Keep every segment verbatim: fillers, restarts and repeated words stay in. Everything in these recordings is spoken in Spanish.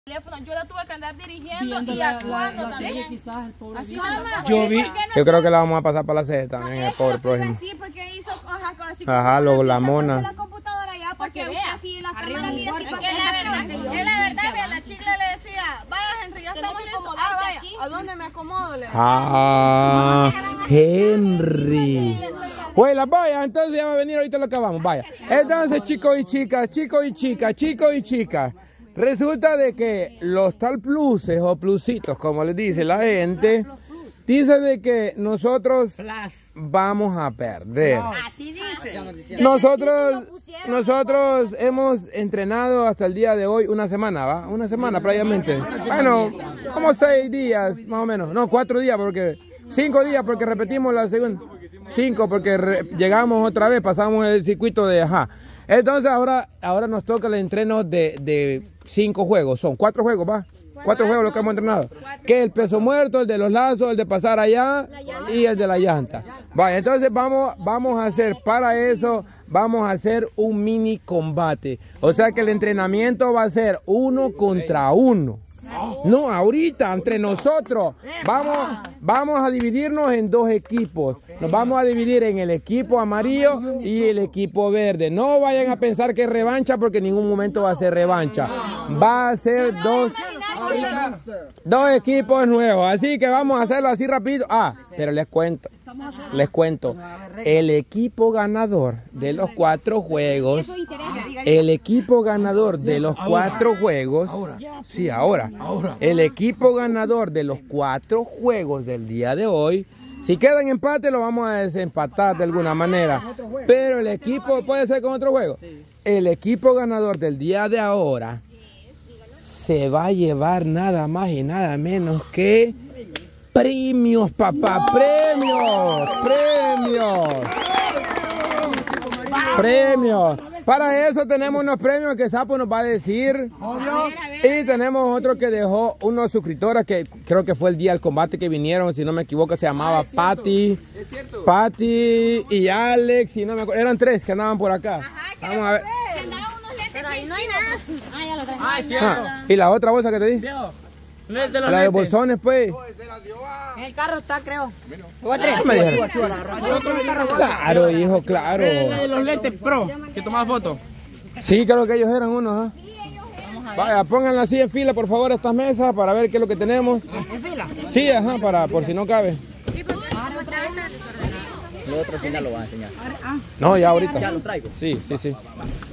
Yo la tuve que andar dirigiendo y la, actuando la, la también. Quizás el pobre así yo vi, yo creo que la vamos a pasar para la sede también, el pobre prójimo. Sí, porque hizo cosas así. Ajá, luego la mona. La computadora ya, porque vea. Así la cámara mira así. Es la verdad, es la verdad, vea, la chica le decía, vaya Henry, ya estamos listos. Ah, vaya, ¿a dónde me acomodo? Ah, Henry. Bueno, vaya, entonces ya va a venir, ahorita lo acabamos, vaya. Entonces, chicos y chicas, chicos y chicas, chicos y chicas. Resulta de que los tal pluses o plusitos, como les dice la gente, dice de que nosotros vamos a perder. Así dice. Nosotros, nosotros hemos entrenado hasta el día de hoy una semana, ¿va? Una semana prácticamente. Bueno, como seis días más o menos. No, cuatro días porque... Cinco días porque repetimos la segunda. Cinco porque re, llegamos otra vez, pasamos el circuito de ajá. Entonces ahora, ahora nos toca el entreno de, de cinco juegos. Son cuatro juegos, ¿va? Cuatro juegos los que hemos entrenado. Que es el peso muerto, el de los lazos, el de pasar allá y el de la llanta. Vale, entonces vamos, vamos a hacer para eso, vamos a hacer un mini combate. O sea que el entrenamiento va a ser uno contra uno. No, ahorita, entre nosotros, vamos, vamos a dividirnos en dos equipos. Nos vamos a dividir en el equipo amarillo y el equipo verde. No vayan a pensar que es revancha porque en ningún momento va a ser revancha. Va a ser dos, dos equipos nuevos. Así que vamos a hacerlo así rápido. Ah, pero les cuento, les cuento. El equipo ganador de los cuatro juegos, el equipo ganador de los cuatro juegos, sí, ahora, el equipo ganador de los cuatro juegos del día de hoy, si queda en empate lo vamos a desempatar de alguna manera, pero el equipo puede ser con otro juego. El equipo ganador del día de ahora se va a llevar nada más y nada menos que premios, papá, premios, premios, premios. Para eso tenemos unos premios que Sapo nos va a decir. Y tenemos otro que dejó unos suscriptores que creo que fue el día del combate que vinieron, si no me equivoco, se llamaba Patty, Patty y Alex, si no me acuerdo, eran tres que andaban por acá. Vamos a ver. Pero ahí no hay nada. Ah, ya lo traje. Ah, es cierto. Ah, ¿y la otra bolsa que te di? De los la de bolsones, pues. En el carro está, creo. Claro, hijo, claro. La de los lentes pro, que tomaba fotos. Sí, creo que ellos eran unos, ¿ah? Vaya, pónganla así en fila, por favor, estas mesas para ver qué es lo que tenemos. ¿En fila? Sí, ajá, para, por si no cabe. Sí, porque Lo otro sí ya lo va a enseñar. No, ya ahorita. Ya lo traigo. Sí, sí, sí.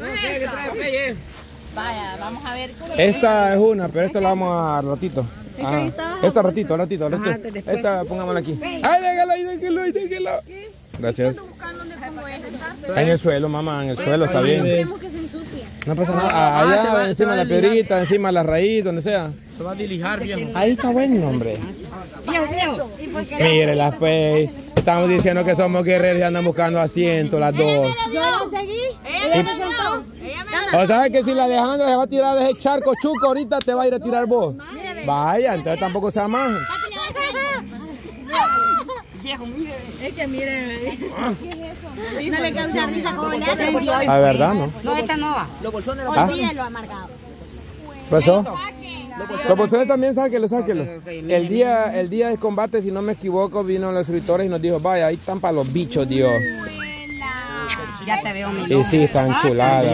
vaya, vamos a ver. Esta es una, pero esta la vamos a ratito. Ajá. Esta ratito, ratito, ratito. Esta pongámosla aquí. ¡Ay, déjala ahí, déjala ahí, déjala! Gracias. En el suelo, mamá, en el suelo, está bien. No pasa nada. Allá, encima de la piedrita, encima de la raíz, donde sea. Se va a dilijar, viejo. Ahí está bueno, hombre. Mire las pues. Estamos diciendo que somos guerreros y andan buscando asientos las dos. Yo la seguí. Ella me presentó. O sea que si la Alejandra se va a tirar de ese charco chuco, ahorita te va a ir a tirar vos. Vaya, entonces tampoco se más. Viejo, mire. Es que mire. No le causa risa como le hace. La verdad, ¿no? No, esta no va. Los bolsones. Olvídalo, amargado. ¿Pasó? Los bolsones también, sáquenlo, sáquenlo. El día, el día de combate, si no me equivoco, vino los suscriptores y nos dijo, vaya, ahí están para los bichos, Dios. Ya te veo, mi Y sí, están chuladas.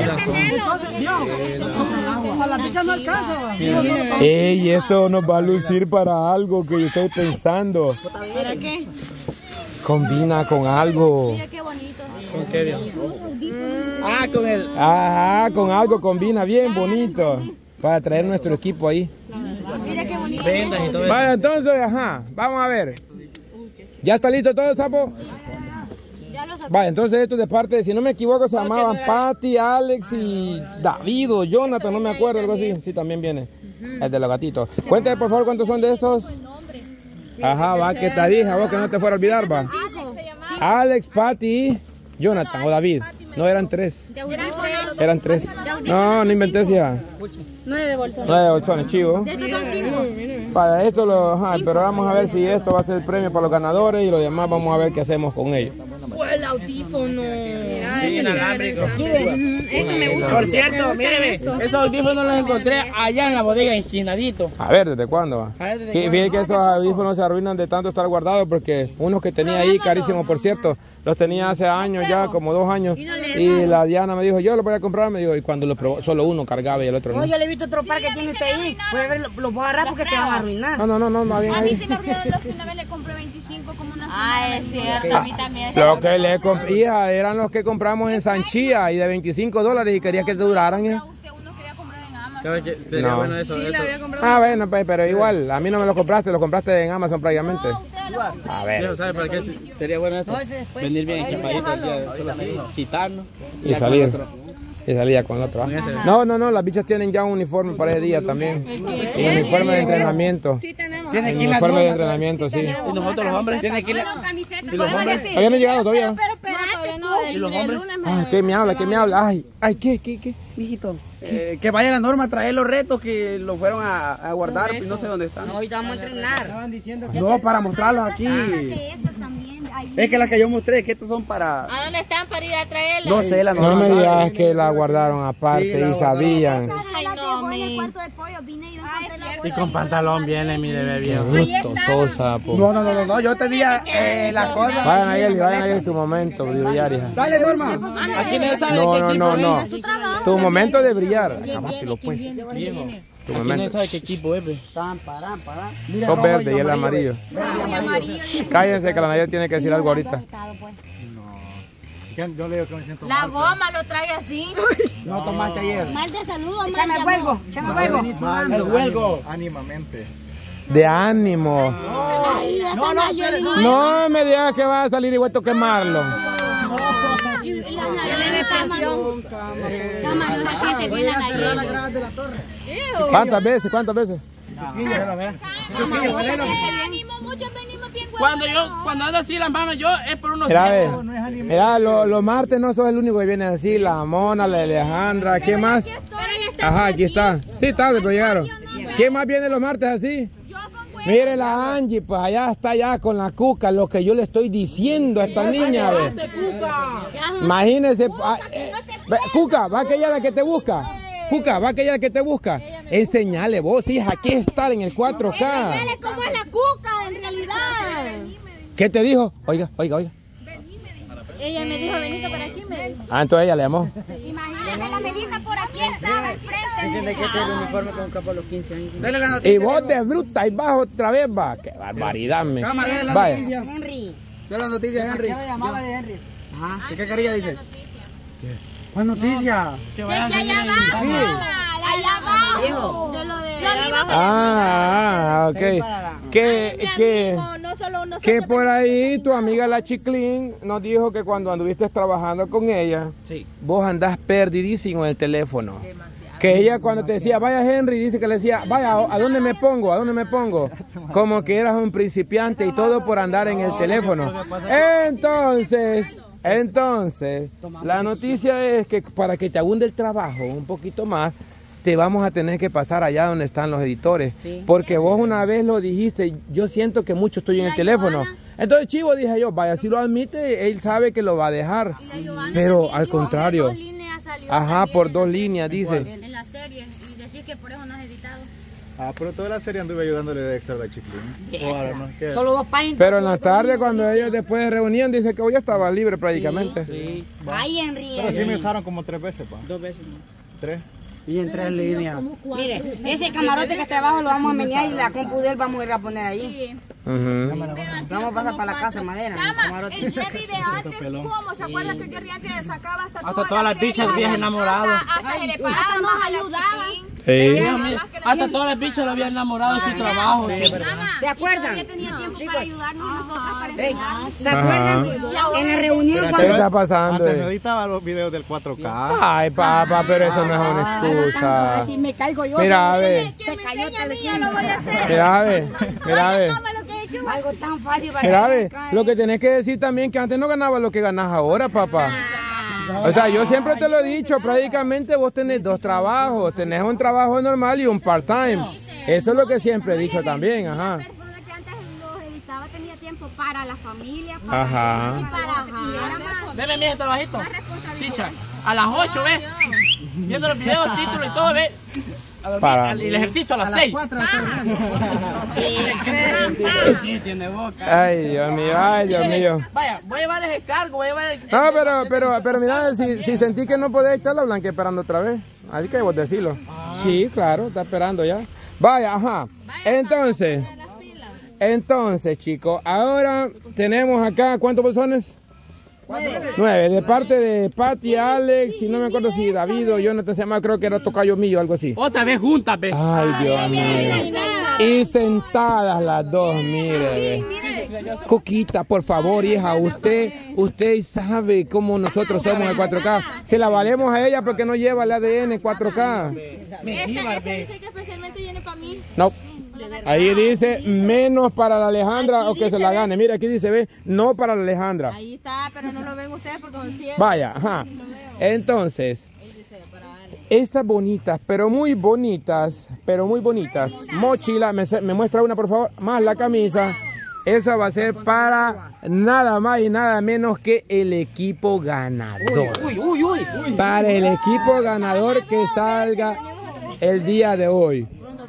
La picha no alcanza. Ey, esto nos va a lucir para algo que yo estoy pensando. ¿Para qué? Combina con algo. Mira qué bonito. ¿Con qué, viejo? Ah, con el... Ajá, con algo combina bien bonito. Para traer nuestro equipo ahí. Mira qué bonito. Vendas y todo eso. Vaya, entonces, ajá, vamos a ver. ¿Ya está listo todo, Sapo? Vaya, entonces esto de parte, si no me equivoco, se llamaban Patty, Alex y David o Jonathan, no me acuerdo, algo así. Sí, también viene. El de los gatitos. Cuéntame, por favor, cuántos son de estos. Ajá, va, que te dije, a vos que no te fuera a olvidar, va. Alex, Patty, Jonathan o David. No, eran tres. Eran tres. No, no inventé ya. Nueve bolsones. Nueve bolsones, chivo. De estos son cinco. Para esto, lo, ajá, pero vamos a ver si esto va a ser el premio para los ganadores y los demás vamos a ver qué hacemos con ellos. Pues el audífono. Sí, inalámbrico. Por cierto, míreme, esos audífonos los encontré allá en la bodega, esquinadito. A ver, ¿desde cuándo va? A ver, ¿desde Fíjate cuándo? que esos audífonos se arruinan de tanto estar guardados porque unos que tenía ahí, carísimos por cierto, los tenía hace años ya, como dos años. Y la Diana me dijo, yo los voy a comprar, me dijo, y cuando lo probó, solo uno cargaba y el otro no. No, yo le he visto otro par que tiene usted ahí. Puede ver, los voy a agarrar porque se van a arruinar. No, no, no, no, más bien A mí ahí. sí me olvidaron los que una vez le compré veinticinco como una. Ah, es cierto, a mí también. Lo que le compré, hija, eran los que compramos en Sanchía y de veinticinco dólares y quería que te duraran. ¿Eh? Usted uno quería comprar en Amazon. ¿Sabes qué? Sería No. bueno eso, eso. Ah, bueno, pues, pero igual, a mí no me lo compraste, lo compraste en Amazon prácticamente. A ver. Viejo, ¿sabe para qué sería bueno esto? Venir bien equipadito el día, solo así, quitarnos Y ya con salir. otro. Y salía con otro. ¿Ah? No, no, no, las bichas tienen ya un uniforme para ese día también. Y uniforme de entrenamiento. Sí, tenemos. Tiene que ir la Uniforme de entrenamiento, sí. Y nosotros los hombres tienen que ir la... ¿Y los hombres? Todavía no he llegado todavía. Pero espérate, no. ¿Y los hombres? Ah, ¿qué me habla? ¿Qué me habla? Ay, ay, ¿qué, qué, qué? Mijito, eh, que vaya la norma a traer los retos que los fueron a, a guardar, y no sé dónde están. No, ahorita vamos a entrenar. No, para mostrarlos aquí. Es que las que yo mostré, que estos son para... ¿A dónde están para ir a traerla? No sé, la No norma. me digas que la guardaron aparte Sí, la y sabían. Ay, no, mi. Y con pantalón viene mi bebé Qué viejo. gustososa, po. No, no, no, no, no, yo te dije eh, las cosas. Vayan a él, vayan a él tu momento de brillar, hija. Dale, Norma. Aquí no sabe No, qué no, equipo no, no. es. Tu momento de brillar. Acabátelo, pues. Viejo. Tu Aquí no momento. sabe qué equipo es, ve. Tan, parán, parán. Sos verde y el amarillo. Cállense que la Nayel tiene que decir algo ahorita. Yo le digo que me siento La goma lo trae así. No tomaste ayer. Mal de salud, Échame el huelgo, échame el huelgo. El huelgo. ánimamente. De ánimo. No, no, No me digas que va a salir igual a quemarlo. ¿Cuántas veces? ¿Cuántas veces? Cuando yo, cuando ando así las manos, yo es por unos Mira, ve. ciegos. Mira, lo- los martes no sos el único que viene así. La Mona, la Alejandra. ¿Quién más? Ajá, aquí está. Sí, tarde, pero llegaron. ¿Quién más viene los martes así? Mire la Angie, pues allá está ya con la Cuca, lo que yo le estoy diciendo a esta niña. Ve. Imagínese. ah, eh, ve, Cuca, va que ella es la que te busca. Cuca, va que ella es la que te busca. Enseñale vos, hija, aquí estar en el cuatro K. ¿Cómo es la cuca en realidad? ¿Qué te dijo? Oiga, oiga, oiga. Ella me dijo, venite para aquí, me dijo. Ah, entonces ella le llamó. Imagínate, la Melissa por aquí estaba al frente. Dicen que este es el uniforme con capa a los quince años. Dale la Y noticia. vos de bruta y bajo otra vez, va. Qué barbaridad, me. Cama, dale la Vaya. noticia. Henry. Dale la noticia, Henry. ¿Qué le llamaba de Henry? Ajá. ¿Qué quería, dice? ¿Cuál noticia? Que vayan a Allá seguir abajo, editando. allá abajo. De lo de... Ah, ah, ok. Que, que, No solo uno que por ahí tu amiga la Chiclín nos dijo que cuando anduviste trabajando con ella, Sí. vos andás perdidísimo en el teléfono. Que ella cuando te decía, vaya Henry, dice que le decía, vaya, ¿a dónde me pongo? ¿A dónde me pongo? Como que eras un principiante y todo por andar en el teléfono. Entonces, entonces, la noticia es que para que te abunde el trabajo un poquito más, te vamos a tener que pasar allá donde están los editores. Porque vos una vez lo dijiste, yo siento que mucho estoy en el teléfono. Entonces, chivo, dije yo, vaya, si lo admite, él sabe que lo va a dejar. Pero al contrario. Ajá, por dos líneas, dice. En la serie y decir que por eso no has editado. Ah, pero toda la serie anduve ayudándole de extra a la Chiclín. Ahora no es que... Solo dos páginas. Pero en la tarde, cuando ellos después reunían, dice que hoy ya estaba libre prácticamente. Sí. Ay, Henry. Pero sí me usaron como tres veces, pa. Dos veces. Tres. Y en tres líneas. Mire, ese camarote que está abajo lo vamos a menear y la compu de él vamos a ir a poner ahí. Ujú. Vamos a pasar para la casa de madera. mi camarote. El Jerry de antes, ¿cómo? ¿Se acuerdan que Jerry antes sacaba hasta, Hasta todas las bichas viejas enamoradas. Hasta que le paraban nos ayudaba. Sí. Hasta todas las bichas lo habían enamorado de su trabajo. ¿Se acuerdan? Tenía tiempo para ayudarnos nosotras para Ey, ¿se acuerdan? En la reunión ¿Qué cuando... está pasando? Antes me eh? editaba los videos del cuatro K. Ay, papá, pero eso no es una excusa. Así me caigo yo. Mira, a ver. Se cayó el teléfono. lo voy a hacer. Mira, a ver. Mira, a ver. Algo tan fácil va a Mira, a ser. ver. Lo que tenés que decir también que antes no ganabas lo que ganas ahora, papá. O sea, yo siempre te lo he dicho, prácticamente vos tenés dos trabajos. Tenés un trabajo normal y un part-time. Eso es lo que siempre he dicho también, ajá. La persona que antes los editaba tenía tiempo para la familia, para Ajá. y para Veme, mi gente, bajito. Chicha, a las ocho, ¿ves? Viendo los videos, títulos y todo, ¿ves? Para. Y el ejercicio a las seis. Sí, tiene boca. Ay, Dios mío, ay, Dios mío. Vaya, voy a llevar el cargo, voy a llevar el... No, pero, pero, pero mira, si, si sentí que no podés estar, la Blanca esperando otra vez. Así que vos decirlo. Sí, claro, está esperando ya. Vaya, ajá. Entonces, entonces, chicos, ahora tenemos acá, ¿cuántos bolsones? Nueve, de parte de Pati, Alex, y no me acuerdo si David o Jonathan se llama, creo que era tocayo mío, algo así. Otra vez juntas, ¿ves? Ay, Dios mío. Y sentadas las dos, mire. ve. Coquita, por favor, hija, usted, usted sabe cómo nosotros somos el cuatro K. Se la valemos a ella porque no lleva el A D N cuatro K. Este dice que especialmente viene para mí. No. Ahí dice menos para la Alejandra o que se la gane. Mira, aquí dice, ve, no para la Alejandra. Ahí está, pero no lo ven ustedes porque son ciegos. Vaya, ajá. Entonces, estas bonitas, pero muy bonitas, pero muy bonitas. Mochila, me, me muestra una por favor, más la camisa. Esa va a ser para nada más y nada menos que el equipo ganador. Uy, uy, uy, uy. Para el equipo ganador que salga el día de hoy.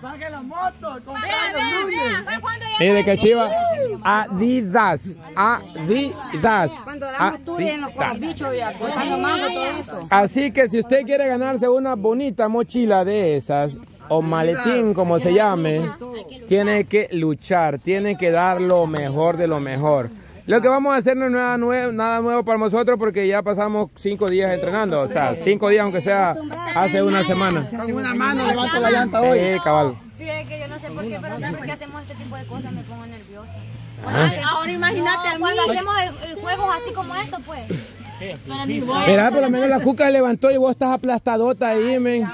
Mire que chiva. Adidas. Adidas. Cuando damos tours en los con los bichos y cortando mango, todo eso. Así que si usted quiere ganarse una bonita mochila de esas, o maletín como se llame, tiene que luchar, tiene que dar lo mejor de lo mejor. Lo que vamos a hacer no es nada nuevo, nada nuevo para nosotros porque ya pasamos cinco días entrenando, o sea, cinco días aunque sea hace una semana. Con una mano levanto la llanta hoy. Sí, cabal. Fíjate que yo no sé por qué, pero siempre que hacemos este tipo de cosas me pongo nerviosa. Ah. Ahora imagínate a mí. Cuando hacemos el, el juego así como esto, pues. Para mí, bueno. Mira, por lo menos la cuca levantó y vos estás aplastadota ahí, men.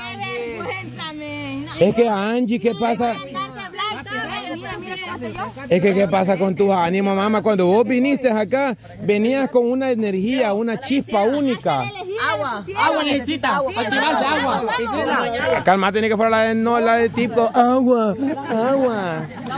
Es que Angie, ¿qué pasa? Mira, mira, cuánto yo. Es que, ¿qué pasa con tus ánimos, mamá? Cuando vos viniste acá, venías con una energía, una chispa única. Agua, agua necesita. Activarse agua. Calma, tiene que fuera la de no, la de tipo agua, agua.